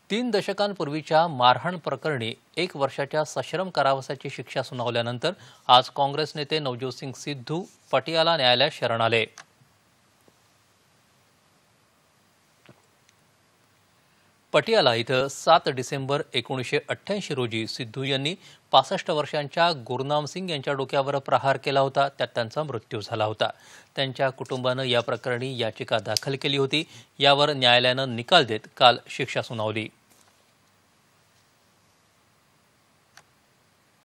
तीन दशकांपूर्वीच्या मारहाण प्रकरणी 1 वर्षाच्या सश्रम कारावासाची शिक्षा सुनावल्यानंतर आज काँग्रेस नेते नवज्योतसिंग सिद्धू पटियाला न्यायालयात शरण आले। पटियाला इथं 7 डिसेंबर 1988 रोजी सिद्धू यांनी 65 वर्षांच्या गुरनाम सिंग यांच्या डोक्यावर प्रहार केला होता। त्यात त्यांचा मृत्यू झाला होता। त्यांच्या कुटुंबानं या प्रकरणी याचिका दाखल केली होती। यावर न्यायालयानं निकाल देत काल शिक्षा सुनावली।